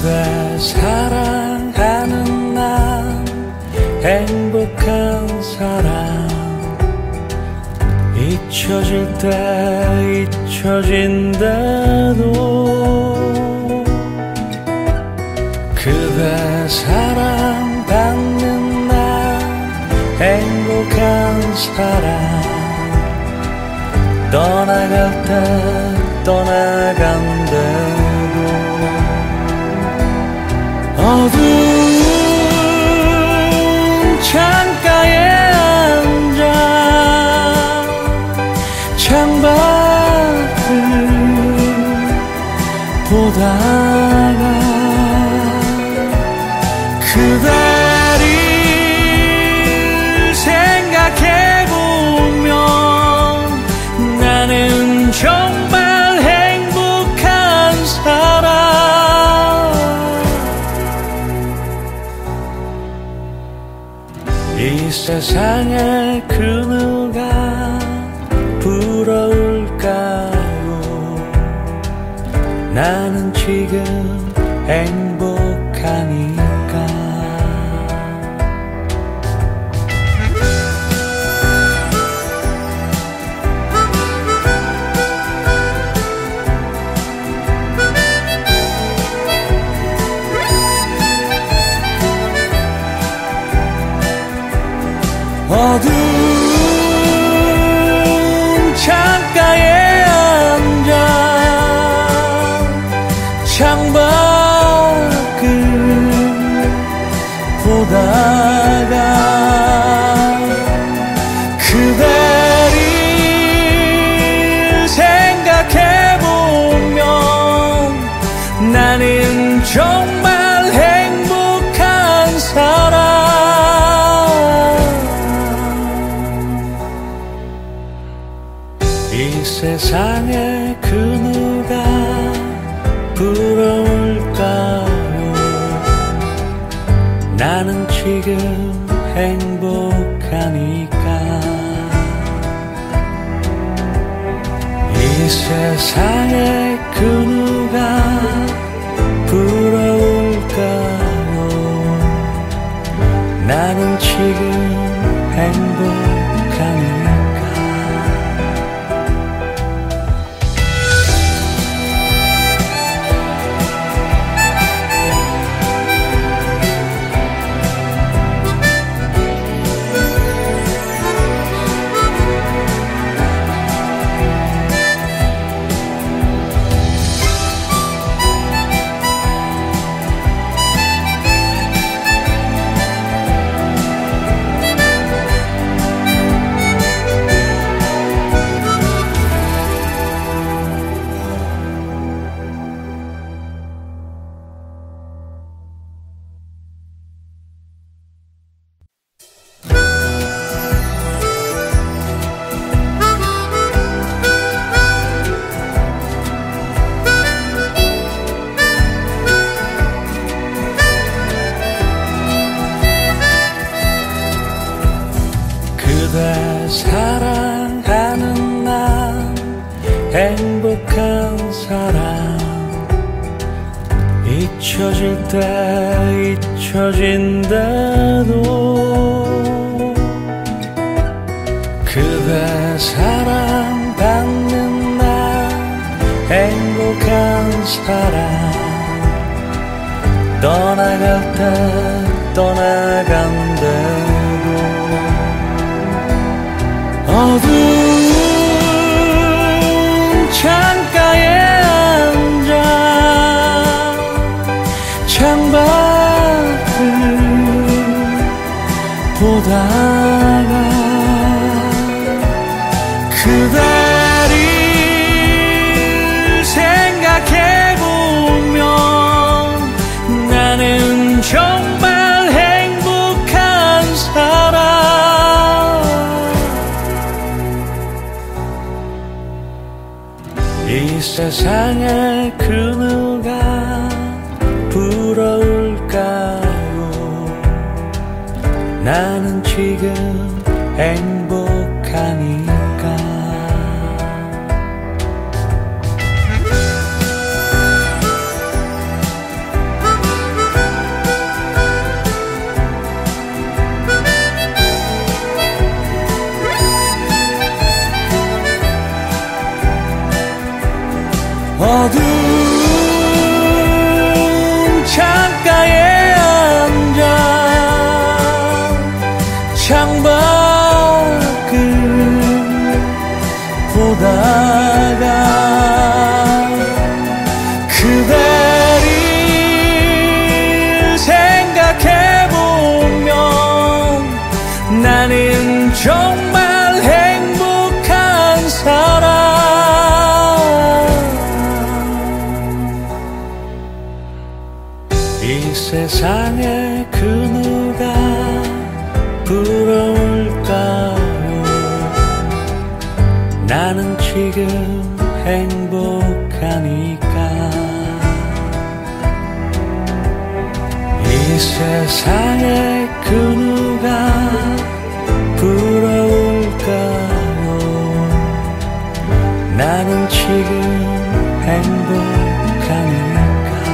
그대 사랑하는 난 행복한 사람 잊혀질 때 잊혀진대도 그대 사랑받는 난 행복한 사람 떠나갈 때 떠나간대도 어두운 창가에 앉아 창밖을 보다가 그대를 생각해보면 나는 정말 행복한 사람 이 세상에 그 누가 부러울까요 나는 지금 행복하니까 어두운 창가에 앉아 창밖을 보다가 그대를 생각해보면 나는 정말 행복한 사람 이 세상에 그 누가 부러울까요 나는 지금 행복하니까 이 세상에 그 누가 부러울까요 나는 지금 행복하니까 그대 사랑하는 난 행복한 사람 잊혀질 때 잊혀진대도 그대 사랑받는 난 행복한 사람 떠나갈 때 떠나간대도 어두운 창가에 앉아 창밖을 보다가 그대를 생각해보면 나는 정말 행복한 사람 이 세상에 그 누가 부러울까요 나는 지금 행복하니까 그대를 생각해보면 나는 정말 행복한 사람. 이 세상에 그 누가 부러울까요? 나는 지금 행복하니까. 이 세상에 그 누가 부러울까요? 나는 지금 행복하니까.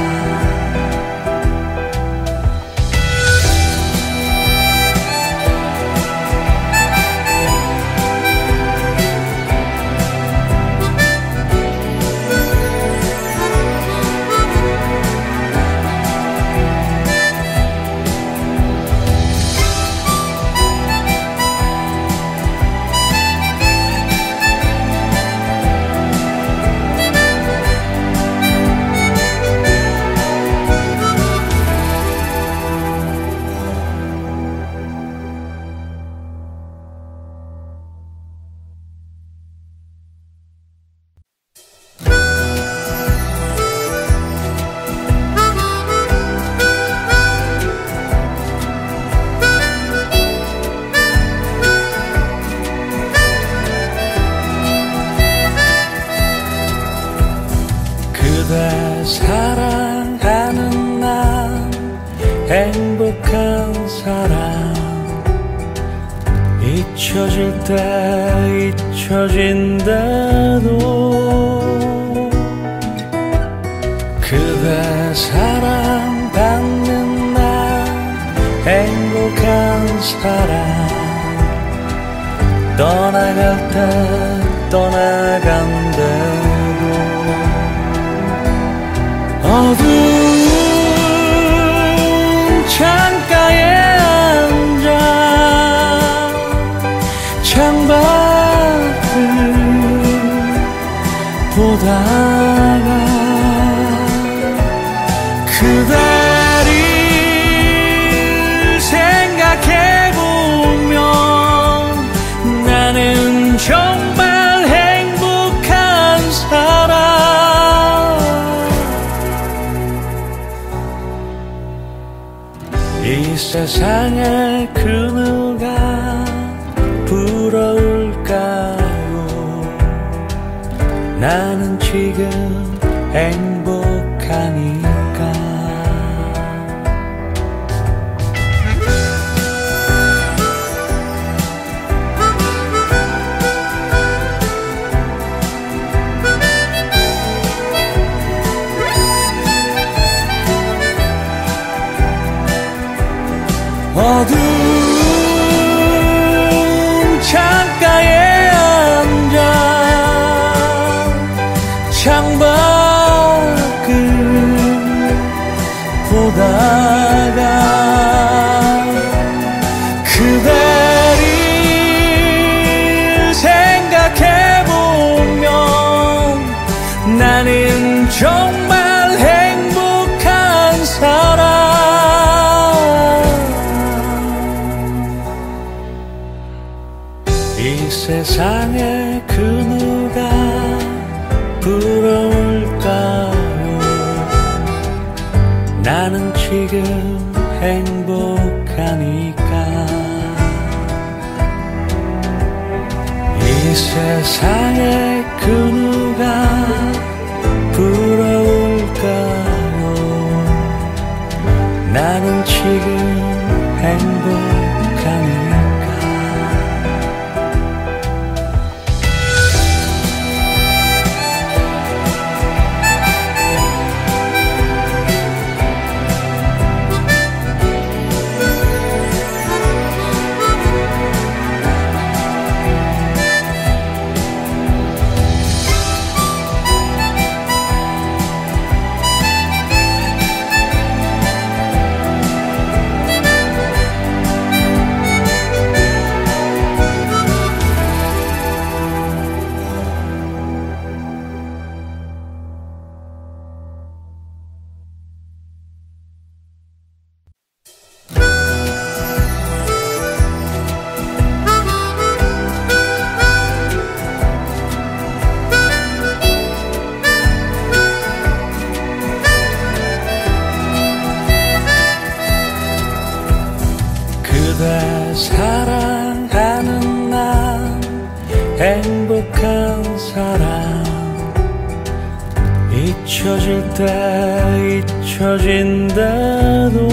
그대 사랑하는 난 행복한 사람. 잊혀질 때 잊혀진대도 그대 사랑받는 난 행복한 사람. 떠나갈 때 떠나간대도 어두운 창가에 앉아 창밖을 보다가 그대를 생각해보면 나는 정말 행복한 사람. 이 세상에 그 누가 부러울까요? 나는 지금 행복하니까. 어두운 창가에 앉아 창밖을 보다가 그대를 생각해보면 나는 정말 행복한 사람. 이 세상에 그 누가 부러울까요? 나는 지금 행복하니까. 이 세상에 그 누가 부러울까요? 나는 지금 행복하니까. 사랑 잊혀질 때 잊혀진대도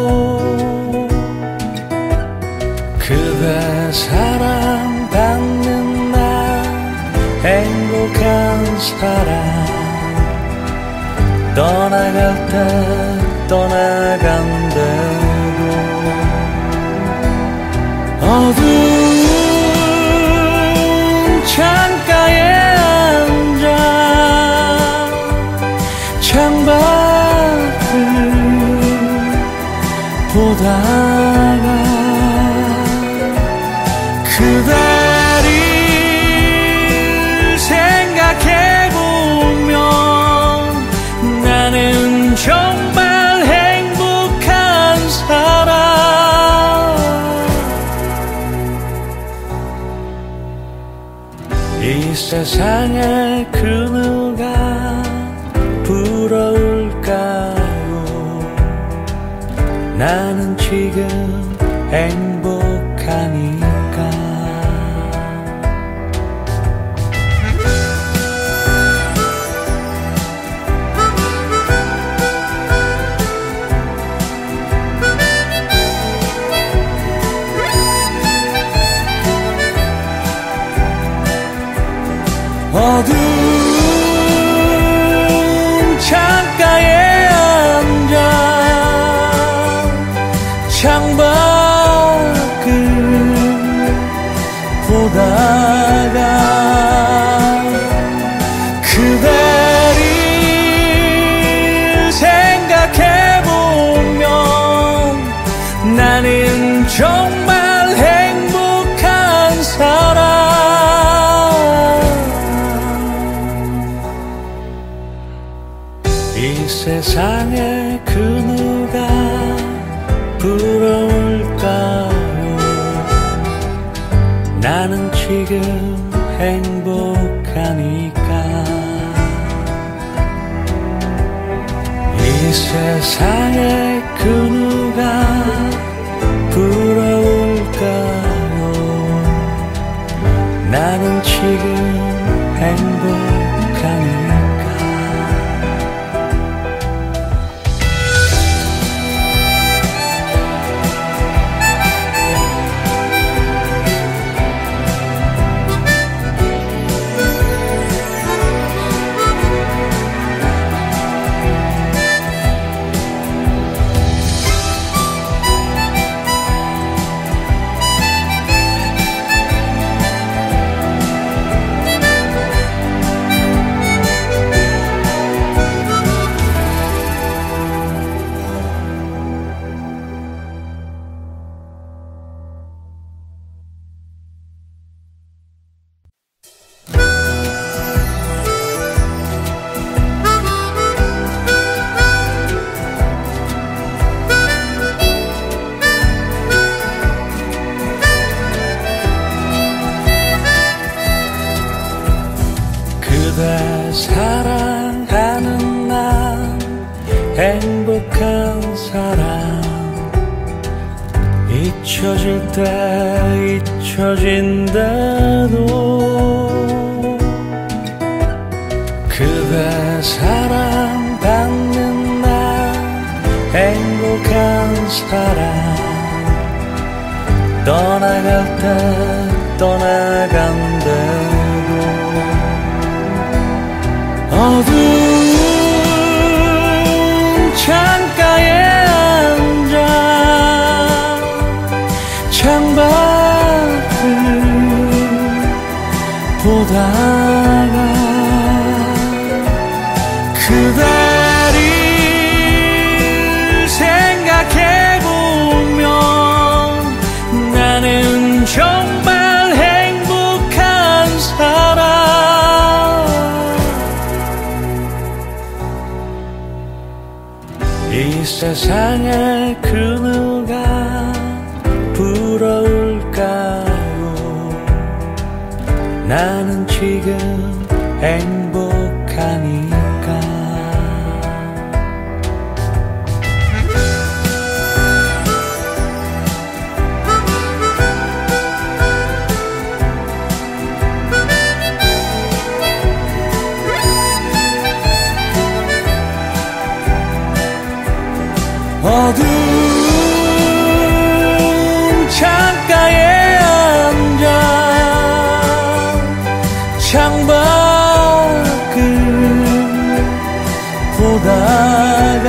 그대 사랑받는 날 행복한 사랑 떠나갈 때 떠나간대도 어두운 창가에 앉아 창밖을 보다가 그대를 생각해보면 나는 정말 행복한 사람 이 세상에 그 누가 부러울까요 나는 지금 행복하니까 어두운 창가에 앉아 창밖을 보다가 그대를 생각해보면 나는 정말 행복한 사람 이 세상에 그 누가 부러울까요 나는 지금 행복하니까 이 세상에 그 누가 부러울까요 나는 지금 행복하니까 그대 사랑하는 난 행복한 사람 잊혀질 때 잊혀진대도 그대 사랑받는 날 행복한 사람 떠나갈 때 떠나간대도 어두운 창가에 앉아 창밖을 보다가 그대를 생각해보면 나는 정말 행복한 사람 이 세상에 그 누가 부러울까요 나는 지금 행복하니까 어두운 창가에 앉아 창밖을 보다가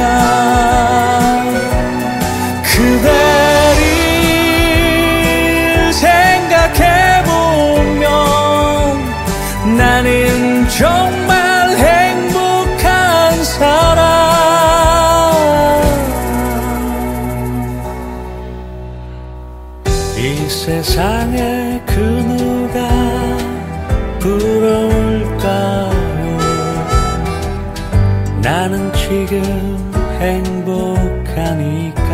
그대를 생각해보면 나는 정말 행복한 사람. 이 세상에 그 누가 부러울까요? 나는 지금 행복하니까.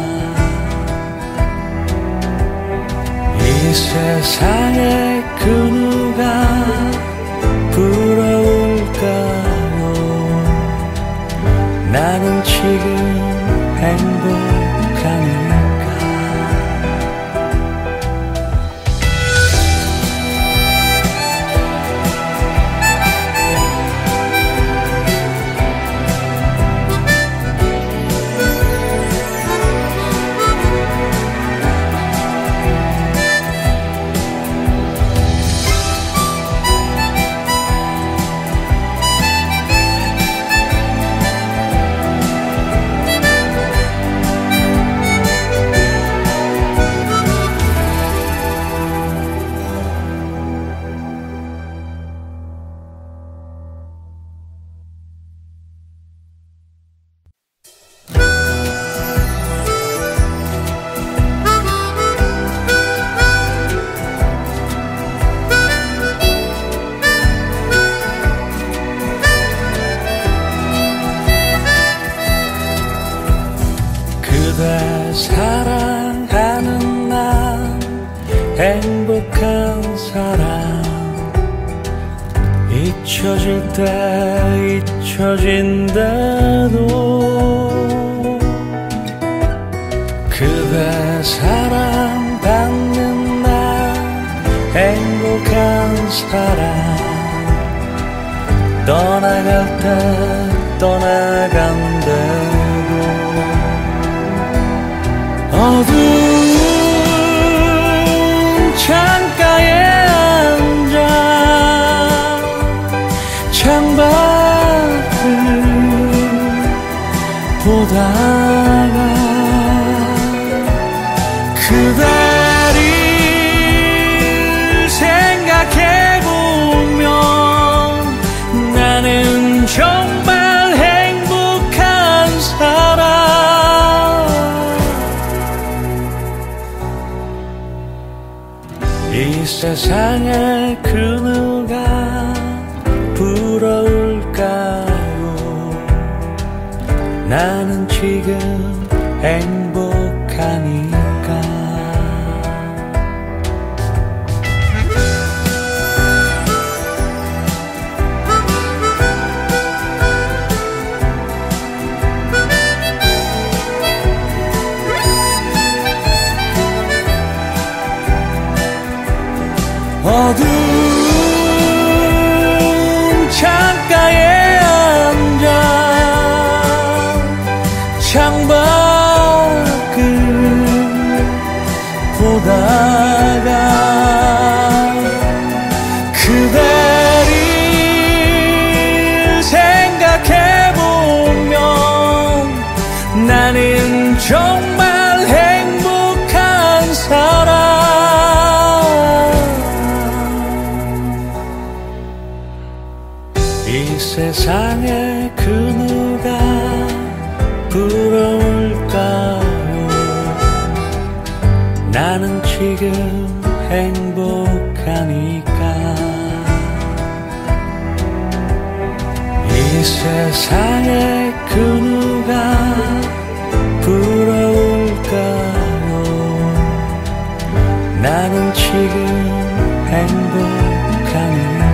이 세상에 그 누가 부러울까요? 나는 지금 행복하니까. 그대 사랑하는 난 행복한 사람. 잊혀질 때 잊혀진대도 그대 사랑받는 난 행복한 사람. 떠나갈 때 떠나간대도 어두운 창가에 앉아 창밖을 보다가 그대를 생각해보면 나는 정말 행복한 사람. 이 세상에 그 누가 부러울까요? 나는 지금 행복하니까. 어두운 창가에 앉아 창밖을 보다가 그대를 생각해보면 나는 정말 행복한 사람. 이 세상에 그 누가 부러울까요? 나는 지금 행복하니까. 이 세상에 그 누가 부러울까요? 나는 지금 행복하니까.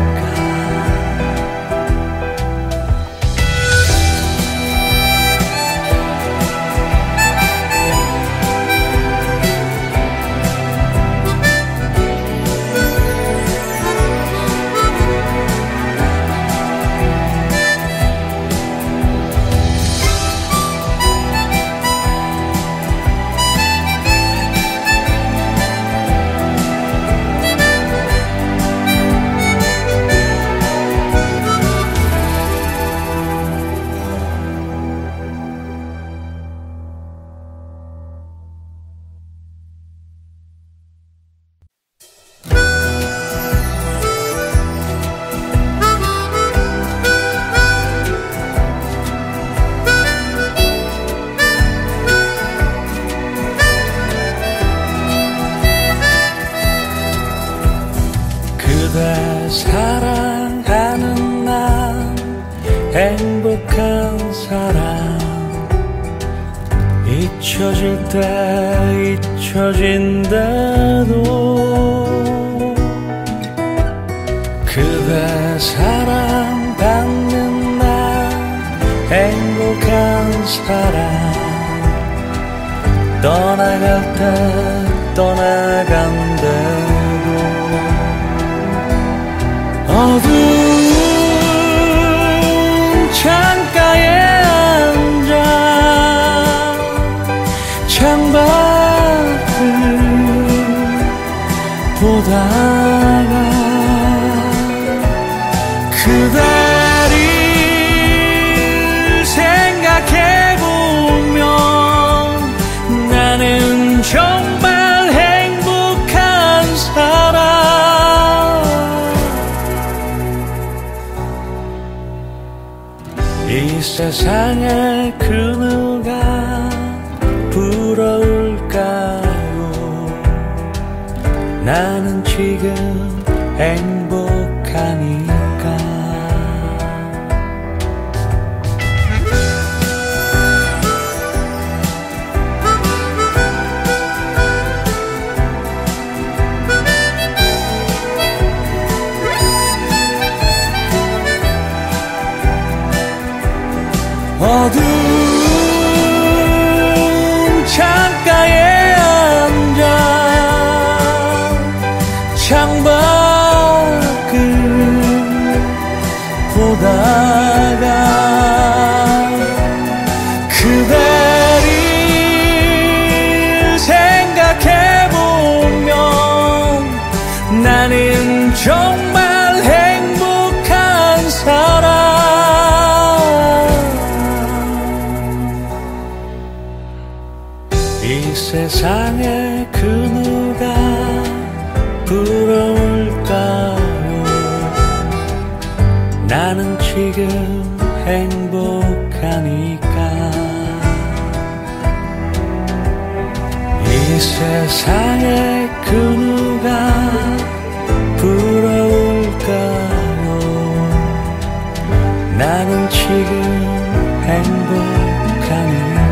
잊혀질 때 잊혀진대도 그대 사랑받는 날 행복한 사람 떠나갈 때 떠나간대도 어두운 창가에 앉아 창밖을 보다가 그대를 생각해보면 나는 정말 행복한 사람 이 세상에 그 누가 부러울까요 나는 지금 행복하니까 어두운 창가에 앉아 창밖을 보다가 그대를 생각해보면 나는 정말 행복한 사람 이 세상에 그 누가 부러울까요 나는 지금 행복하니까 이 세상에 그 누가 부러울까요 나는 지금 행복하니까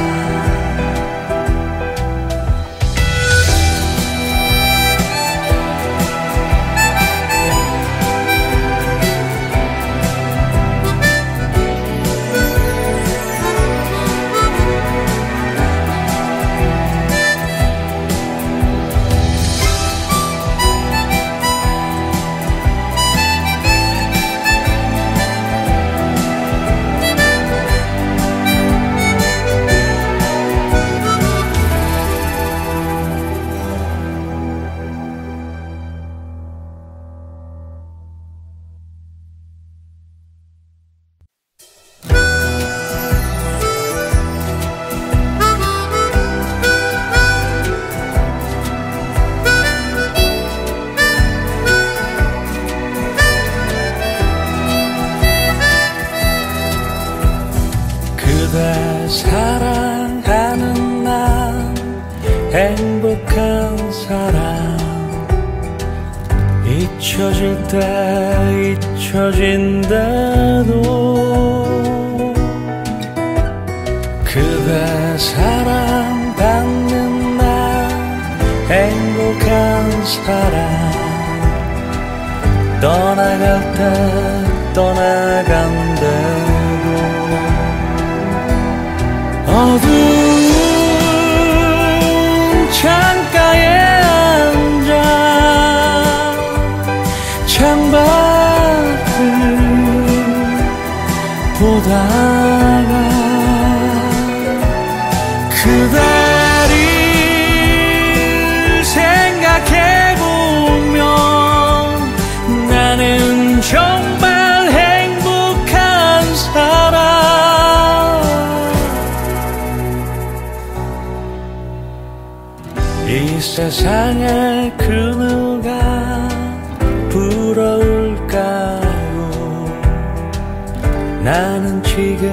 그대 사랑하는 난 행복한 사람 잊혀질 때 잊혀진대도 그대 사랑받는 날 행복한 사람 떠나갈 때 떠나간대도 어두운 창가에 앉아 창밖을 보다가 그대를 생각해보면 나는 정말 행복한 사람 이 세상에 그 누가 부러울까요 나는 지금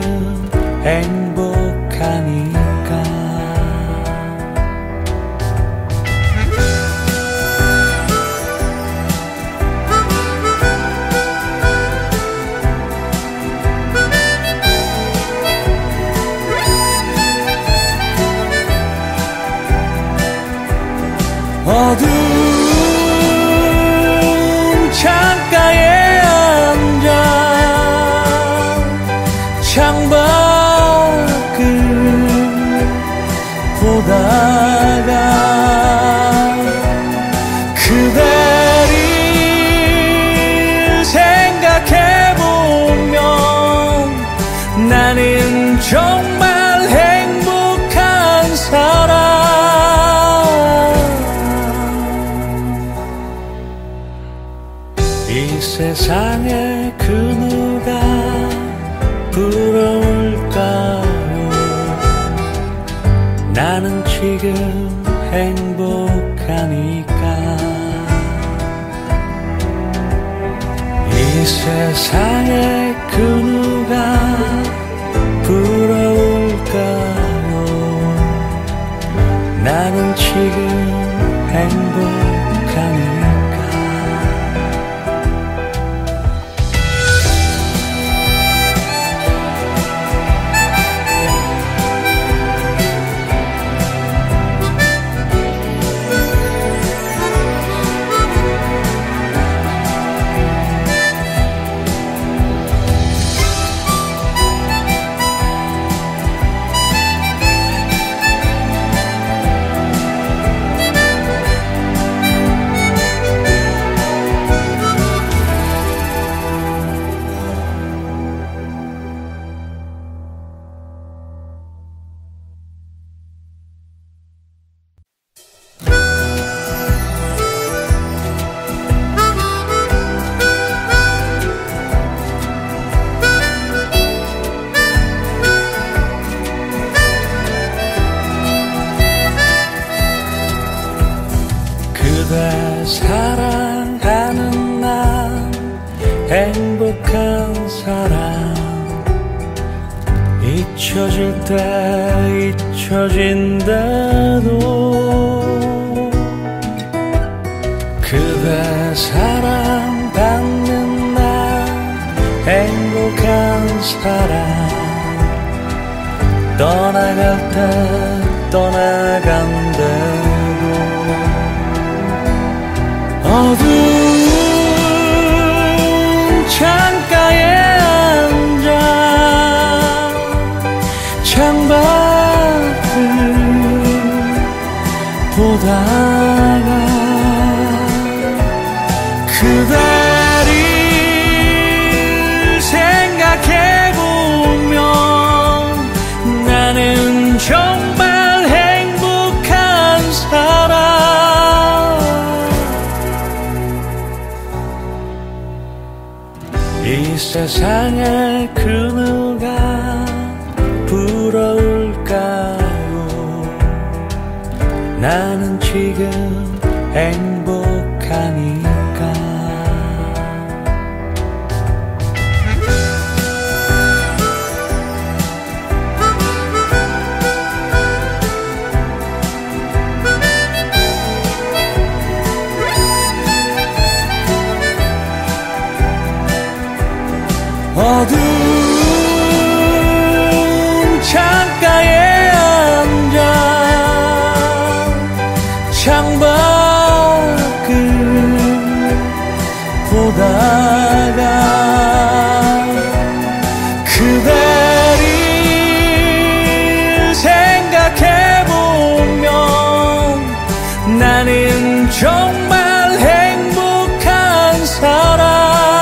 행복하니까 정말 행복한 사람. 이 세상에 그 누가 부러울까요? 나는 지금 행복하니까. 이 세상에 그 누가 부러울까요? 나는 지금 행복하니까. 그대 사랑하는 난 행복한 사람. 잊혀질 때 잊혀진대도 그대 사랑받는 난 행복한 사람. 떠나갈 때 떠나간대도 어두운 창가에 앉아 창밖을 보다가 그대를 생각해보면 나는 정말 행복한 사람. 이 세상에 그 누가 부러울까요? 나는 지금 행복하니까. 어두운 창가에 앉아 창밖을 보다가 그대를 생각해보면 나는 정말 행복한 사람.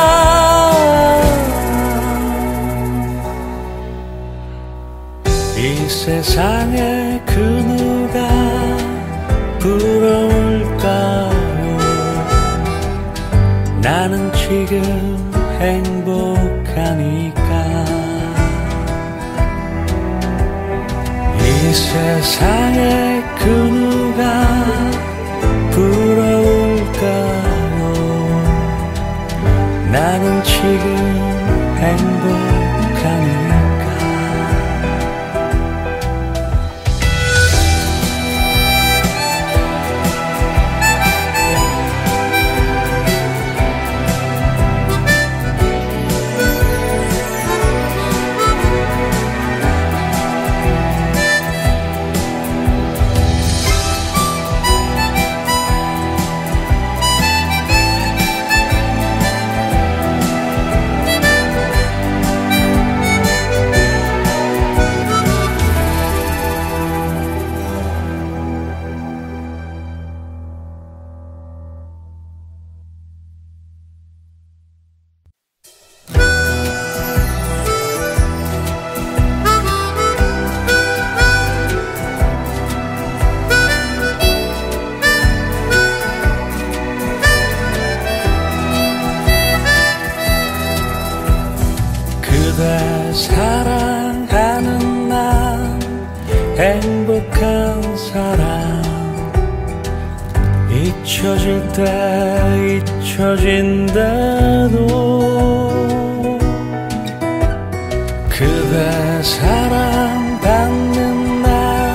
이 세상에 그 누가 부러울까요? 나는 지금 행복하니까. 이 세상에 그 누가 부러울까요? 나는 지금 행복하니까. 행복한 사람 잊혀질 때 잊혀진대도 그대 사랑받는 날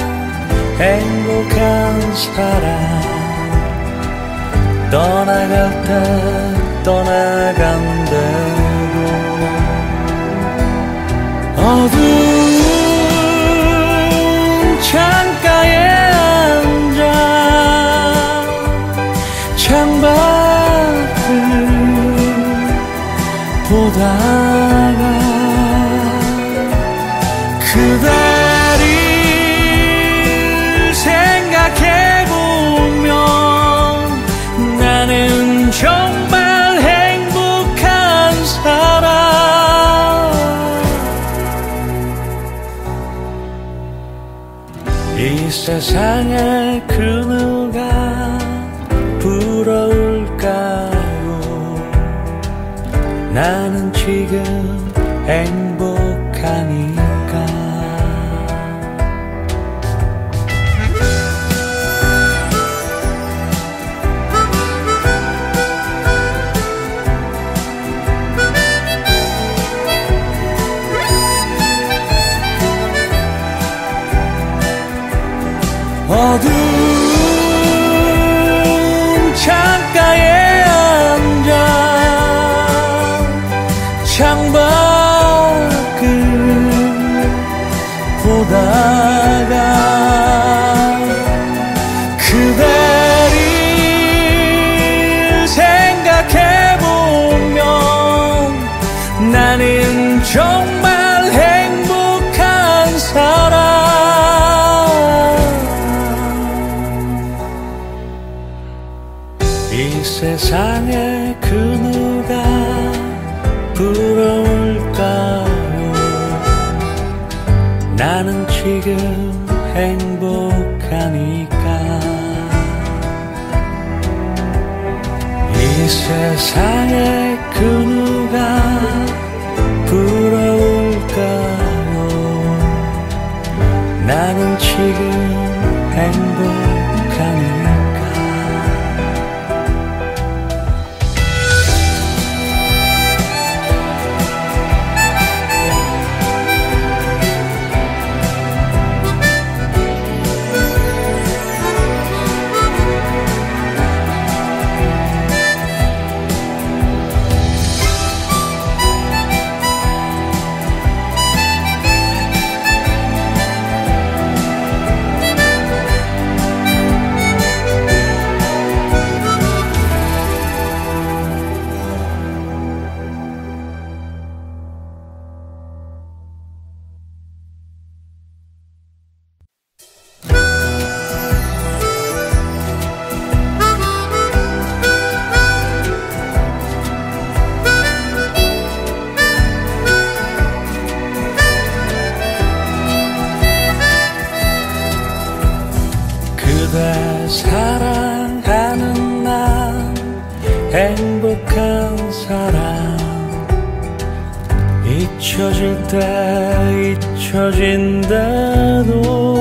행복한 사람 떠나갈 때 떠나간대도 어두운 창가에 앉아 창밖을 보다가 그대를 생각해보면 나는 정말 행복한 사람 이 세상에 그 누가 부러울까요 나는 지금 행복하니까 어두운 창가에 앉아 창밖을 보다가 그대를 생각해보면 나는 정말 행복한 사람 이 세상에 그 누가 부러울까요 나는 지금 행복하니까 이 세상에 그 누가 부러울까요 나는 지금 행복하니까 그대 사랑하는 난 행복한 사람 잊혀질 때 잊혀진대도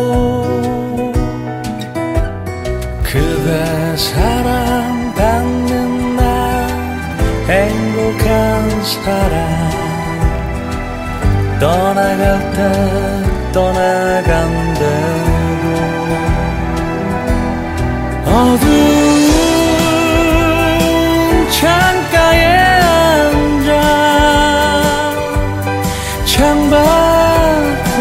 그대 사랑받는 날 행복한 사람 떠나갈 때 떠나간대도 어두운 창가에 앉아 창밖을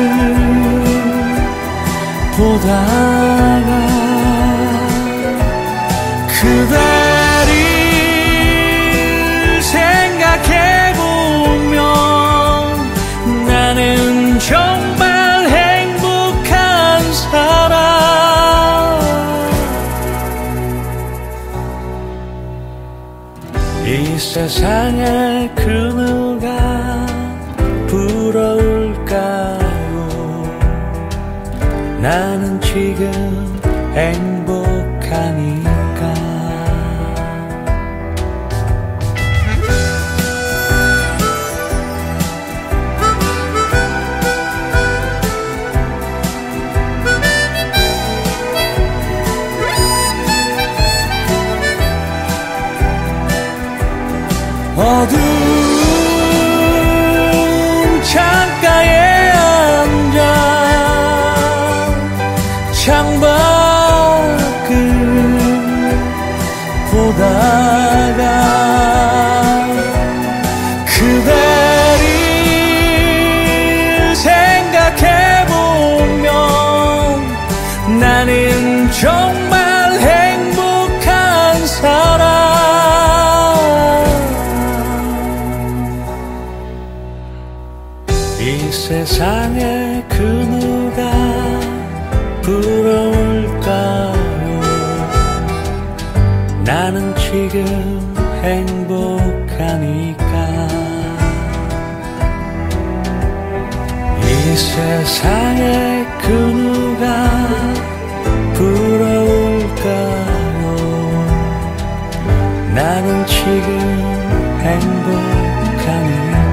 보다가 그대를 생각해보면 나는 정말 행복한 사람 이 세상에 그 누가 부러울까요 나는 지금 행복하니까 지금 행복하니까 이 세상에 그 누가 부러울까요? 나는 지금 행복하니까.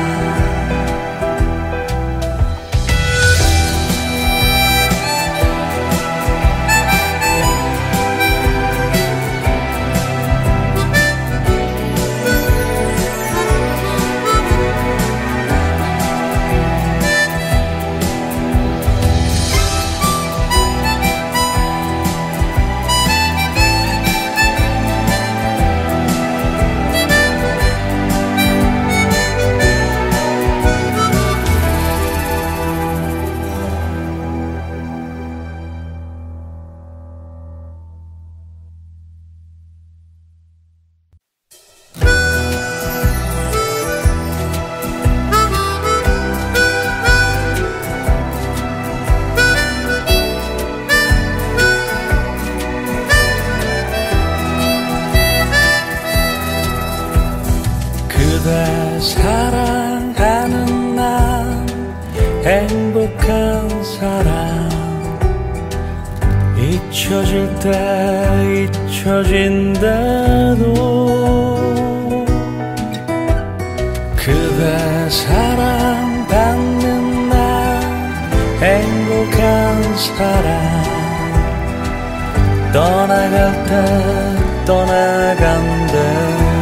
그대 사랑하는 난 행복한 사람 잊혀질 때 잊혀진대도 그대 사랑받는 난 행복한 사람 떠나갈 때 떠나간대도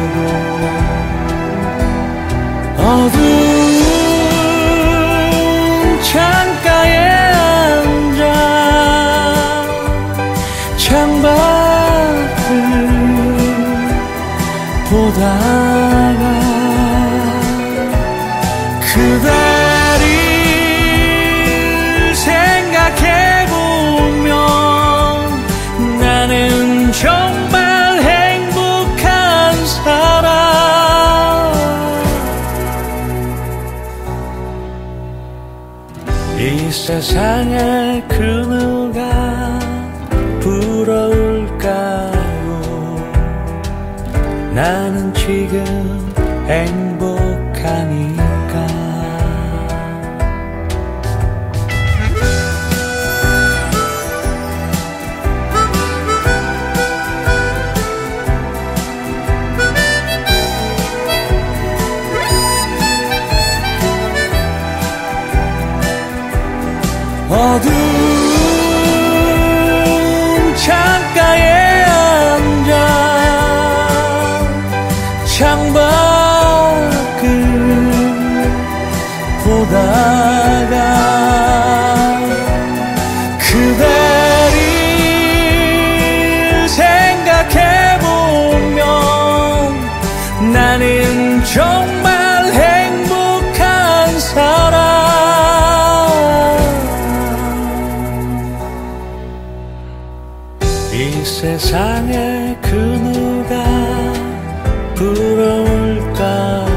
어두운 창가에 앉아 창밖을 보다가 그대를 생각해보면 나는 정말 행복한 사람. 이 세상에 그 누가 부러울까요? 나는 지금 행복하니까. 어두운 창가에 앉아 창밖을 보다가 그대를 생각해보면 나는 정말 행복한 사람. 이 세상에 그 누가 부러울까요?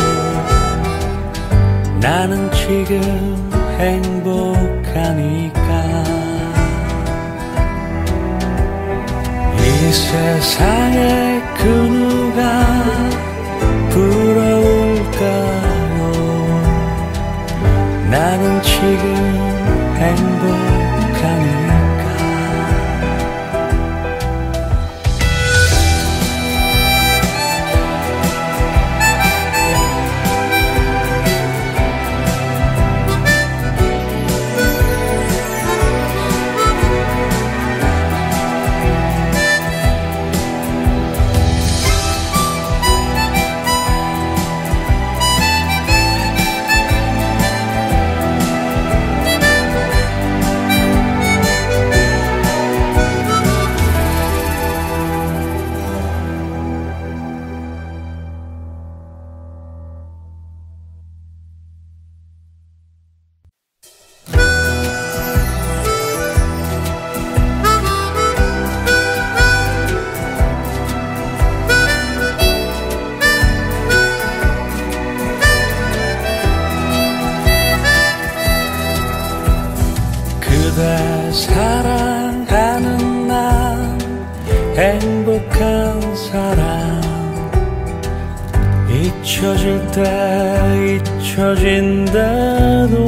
나는 지금 행복하니까. 이 세상에 그 누가 부러울까요? 나는 지금 행복하니까. 그대 사랑하는 난 행복한 사랑 잊혀질 때 잊혀진대도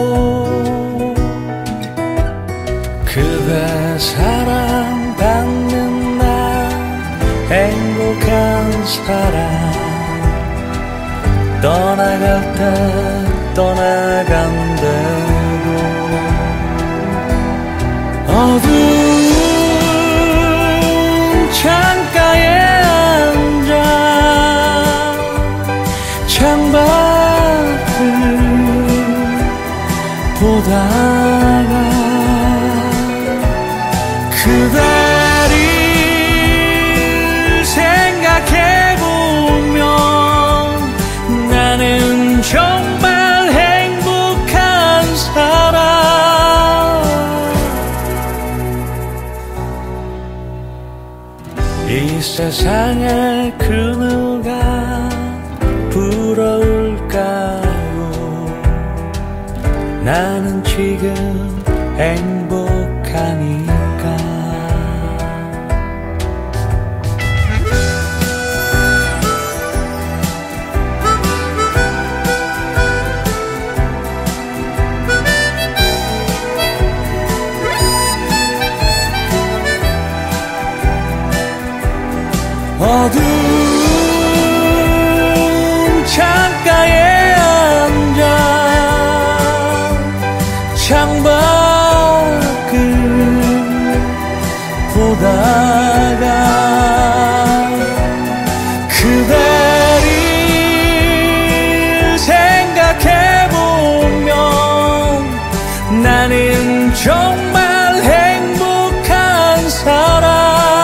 그대 사랑받는 날 행복한 사랑 떠나갈 때 떠나간대도 어두운 창가에 앉아 창밖을 보다가 그대를 생각해보면 나는 정말 행복한 사람 이 세상에 그 누가 부러울까요 나는 지금 행복하니까 어두운 창가에 앉아 창밖을 보다가 그대를 생각해보면 나는 정말 행복한 사람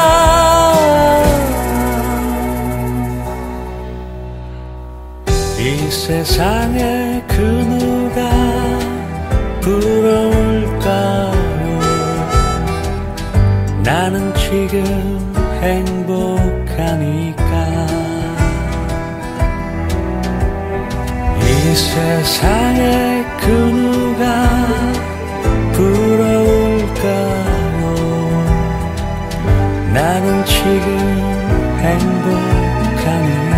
이 세상에 그 누가 부러울까요 나는 지금 행복하니까 이 세상에 그 누가 부러울까요 나는 지금 행복하니까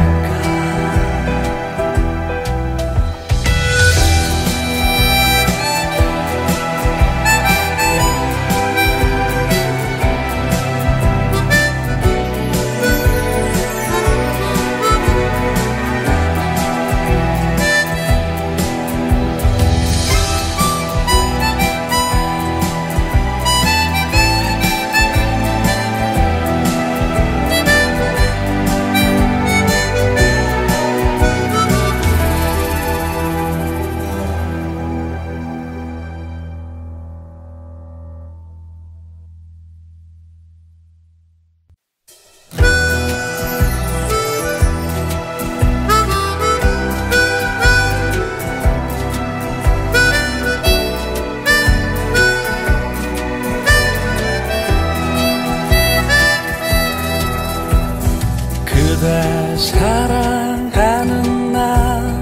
그대 사랑하는 난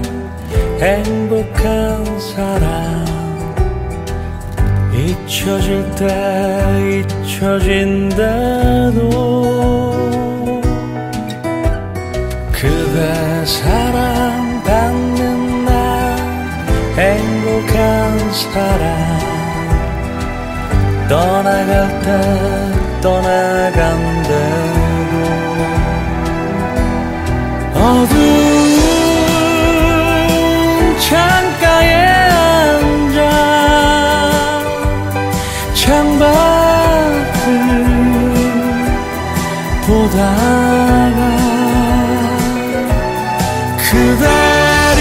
행복한 사람 잊혀질 때 잊혀진대도 그대 사랑받는 날 행복한 사람 떠나갈 때 떠나간대도 어두운 창가에 앉아 창밖을 보다가 그대를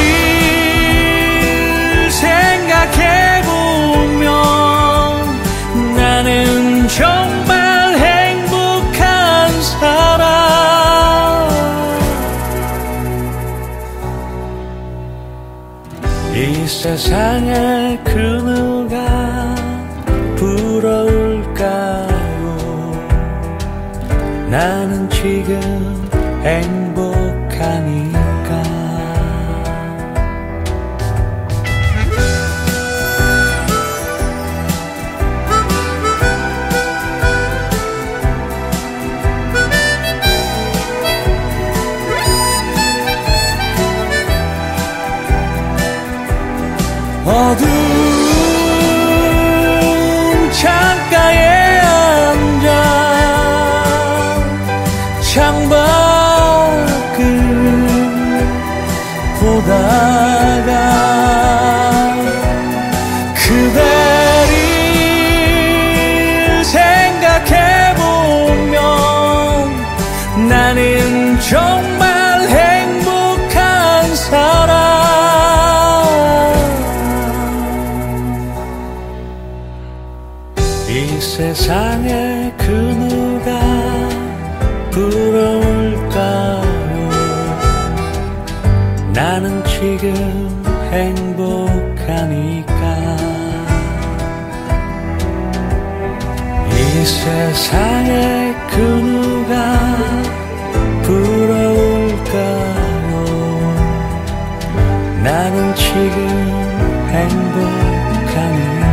생각해보면 나는 정말 행복한 사람 이 세상에 그 누가 부러울까요 나는 지금 행복하니까 생각해보면 나는 정말 행복한 사람. 이 세상에 그 누가 부러울까요? 나는 지금 행복하니까. 이 세상에 그 누가 부러울까요? 나는 지금 행복하니까.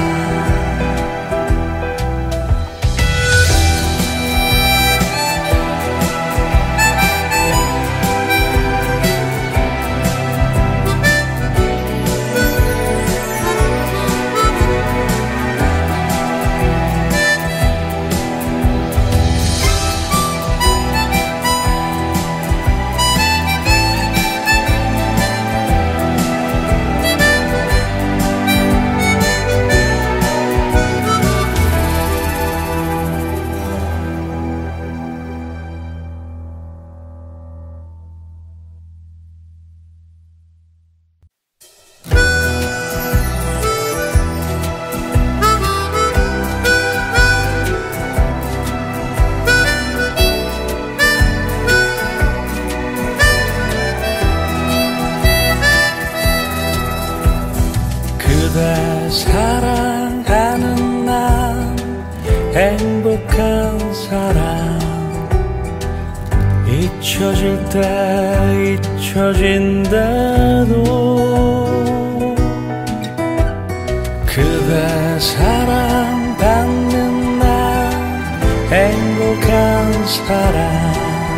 그대 사랑하는 난 행복한 사람. 잊혀질 때 잊혀진대도 그대 사랑받는 난 행복한 사람.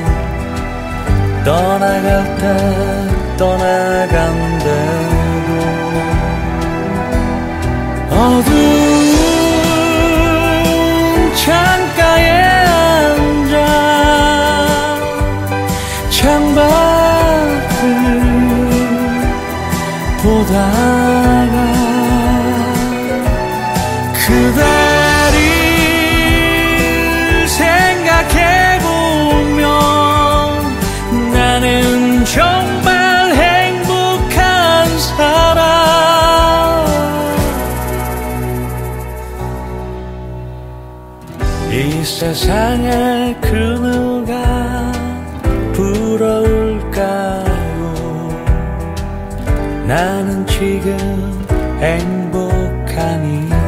떠나갈 때 떠나간대도 어두운 창가에 앉아 창밖을 보다가 그대를 생각해보면 나는 정말 행복한 사람. 이 세상에 그 누가 부러울까요? 나는 지금 행복하니까.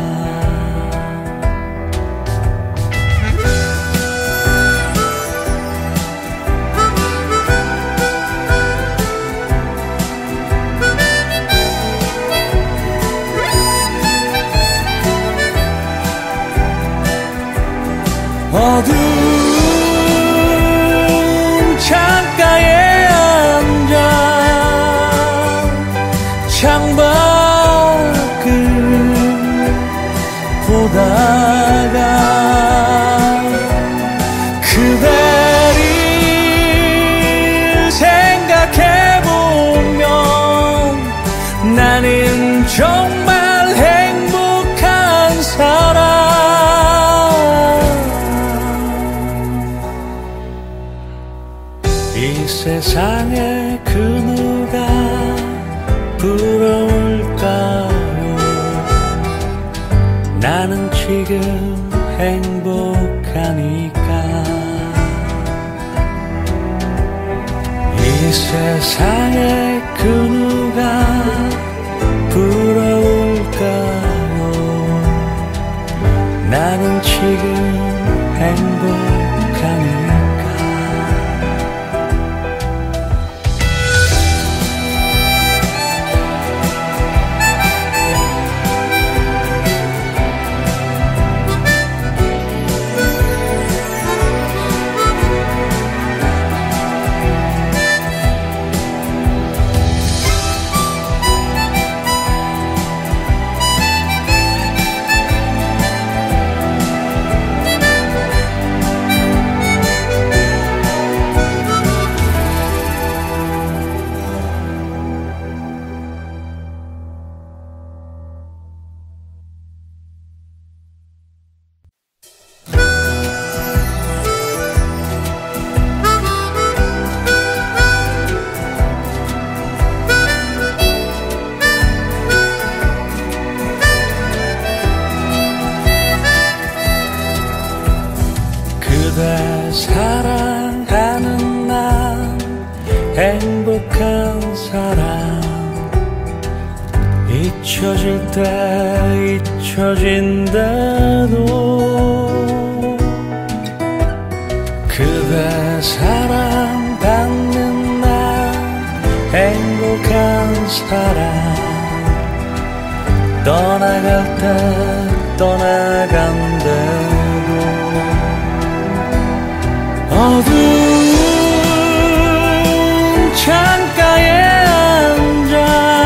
어두운 창가에 앉아 창밖을 보다가 그대를 생각해보면 나는 정말 행복한 사람. 이 세상에 그 누가 부러울까요? 나는 지금 행복하니까. 이 세상에 그 누가 부러울까요? 나는 지금 행복하니까. 잊혀질 때 잊혀진대도 그대 사랑받는 날 행복한 사람 떠나갈 때 떠나간대도 어두운 창가에 앉아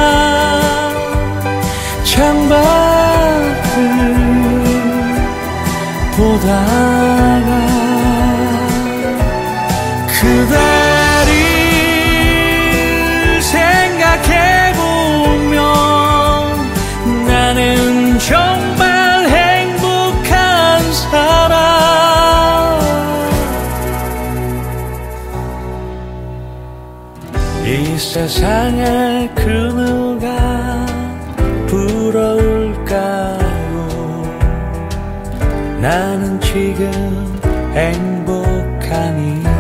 창밖을 보다가 그대를 생각해보면 나는 정말 행복한 사람 이 세상에 그 누가 부러울까요 나는 지금 행복하니까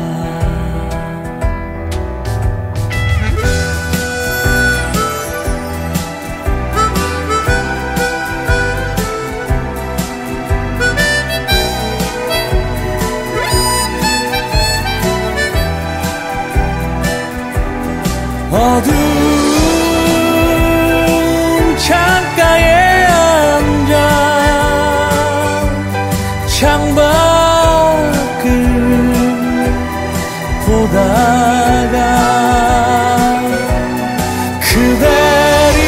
어두운 창가에 앉아 창밖을 보다가 그대를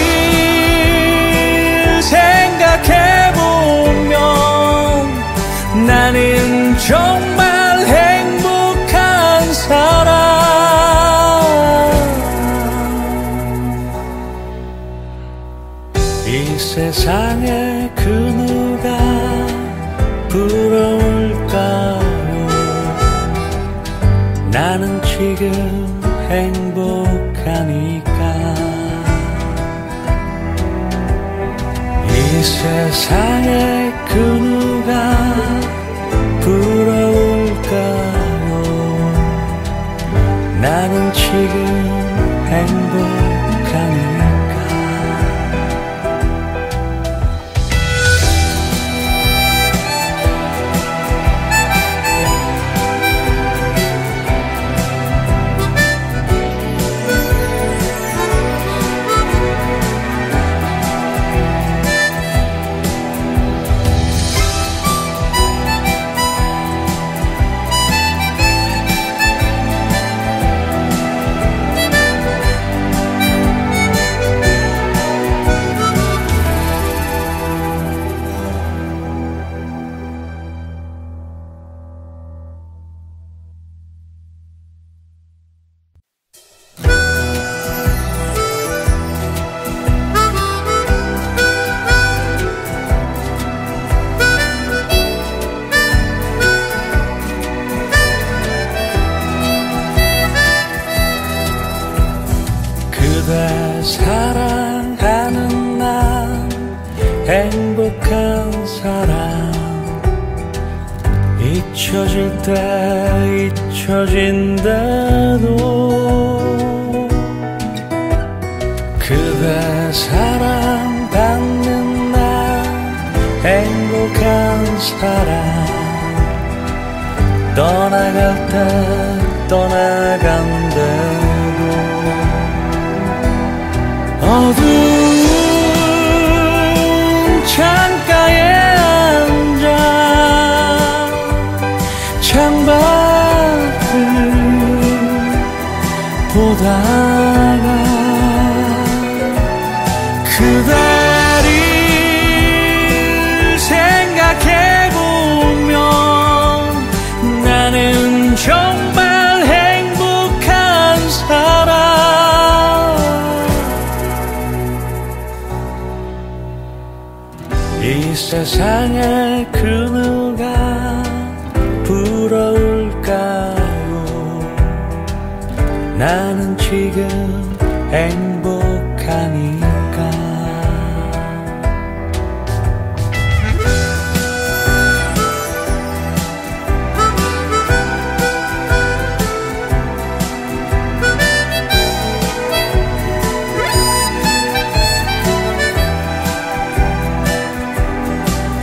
생각해보면 나는 정말 행복한 사람 이 세상에 그 누가 부러울까요 나는 지금 행복하니까 이 세상에 그 누가 부러울까요 나는 지금 행복하니까 그대 사랑하는 난 행복한 사람 잊혀질 때 잊혀진대도 그대 사랑받는 날 행복한 사람 떠나갈 때 떠나간대도 어두운 창가에 앉아 창밖을 보다가 그대를 생각해보면 나는 정말 행복한 사람 이 세상에 그 누가 부러울까요 나는 지금 행복하니까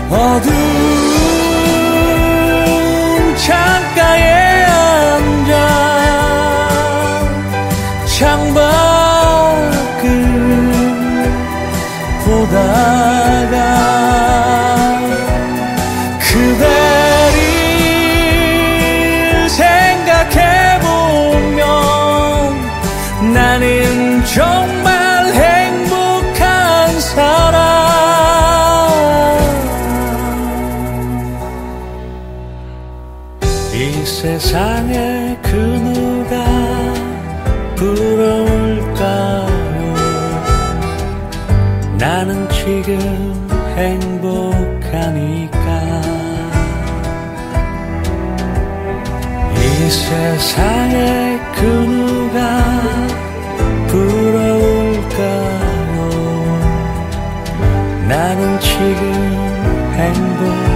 어두운 창가에 앉아 창밖을 보다가 그대를 생각해보면 나는 정말 행복한 사람. 이 세상에 그 누가 부러울까요? 나는 지금 행복하니까. 이 세상에 그 누가 부러울까요? 나는 지금 행복하니까.